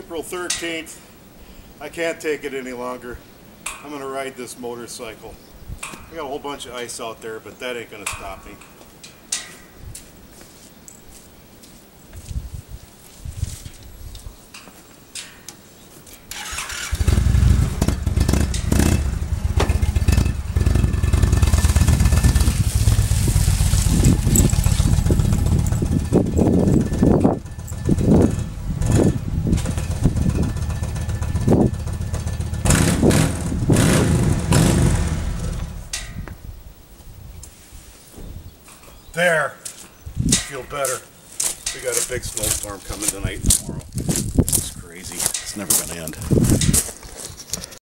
April 13th. I can't take it any longer. I'm gonna ride this motorcycle. I got a whole bunch of ice out there, but that ain't gonna stop me. There, I feel better. We got a big snowstorm coming tonight and tomorrow. It's crazy. It's never gonna end.